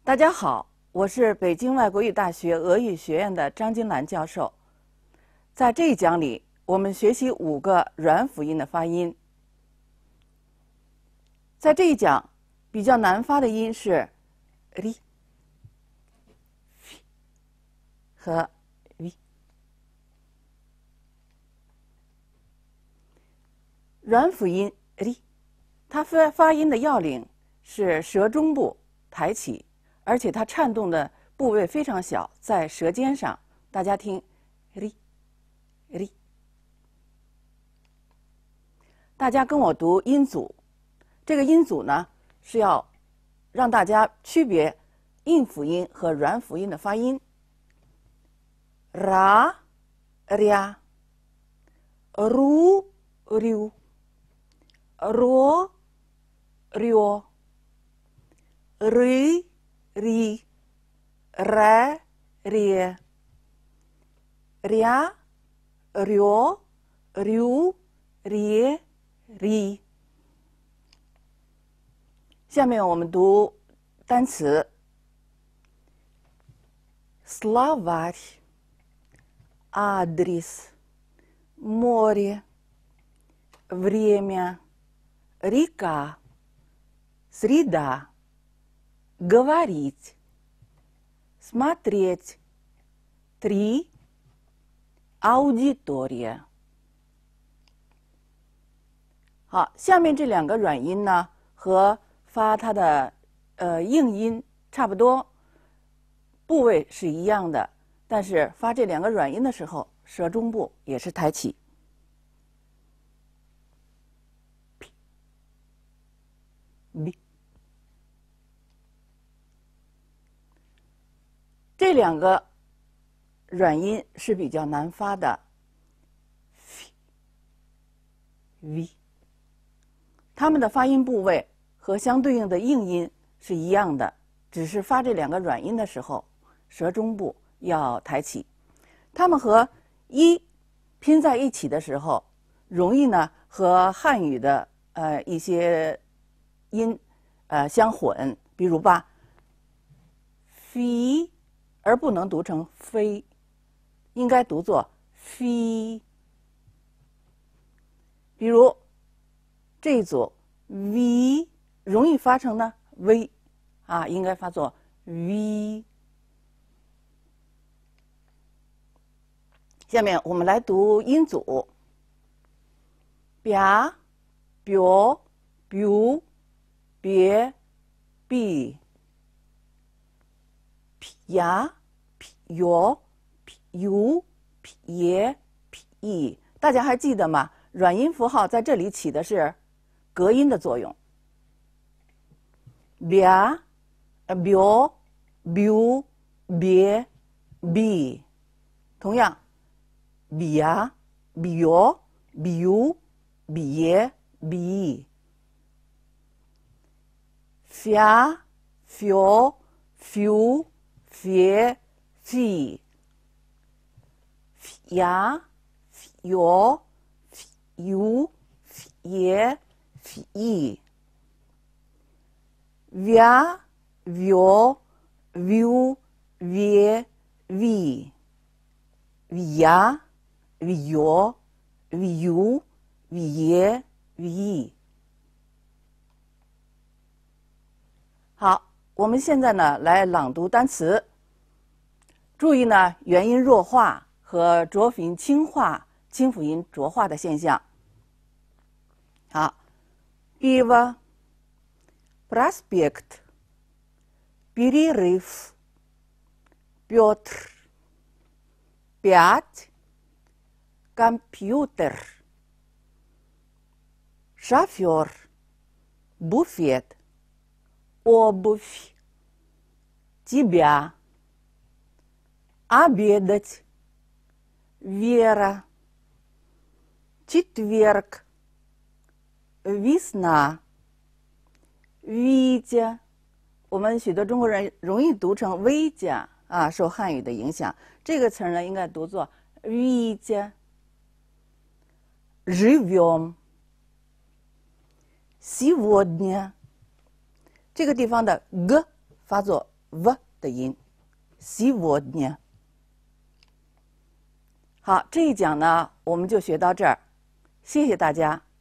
大家好，我是北京外国语大学俄语学院的张金兰教授。在这一讲里，我们学习5个软辅音的发音。在这一讲，比较难发的音是 ri、和 v。软辅音 ri， 它发音的要领是舌中部抬起，而且它颤动的部位非常小，在舌尖上。大家听 ri ri， 大家跟我读音组。这个音组呢，是要让大家区别硬辅音和软辅音的发音。ra ria ru riu ro rio ri ri re rie ria rio riu rie ri。下面我们读单词 словарь, адрес, море, время, река, среда, говорить, смотреть, 3, аудитория。好，下面这2个软音呢，和发它的硬音差不多，部位是一样的，但是发这2个软音的时候，舌中部也是抬起。b 这2个软音是比较难发的 v， 它们的发音部位和相对应的硬音是一样的，只是发这2个软音的时候，舌中部要抬起。它们和一拼在一起的时候，容易呢和汉语的一些音相混，比如吧，飞，而不能读成飞，应该读作飞。比如这一组 v。容易发成呢 v， 应该发作 v。下面我们来读音组 bia bio biu bie bi pia pio piu pie pi。大家还记得吗？软音符号在这里起的是隔音的作用。bia, bio, biu, bie, bi。同样 bia, bio, biu, bie, bi。fia, fio, fiu, fie, fi。fia, fio, fiu, fie, fi。via, vio, viu, vie, vi。via, vio, viu, vie, vi。好，我们现在呢来朗读单词。注意呢元音弱化和浊辅音轻化、清辅音浊化的现象。好 ，пиво, проспект, перерыв, Петр, 5, компьютер, шофер, буфет, обувь, тебя, обедать, Вера, четверг, весна, Витя。我们许多中国人容易读成微加受汉语的影响，这个词呢应该读作 Витя。живем, сегодня。这个地方的 g 发作 v 的音 ，сегодня。好，这一讲呢，我们就学到这儿，谢谢大家。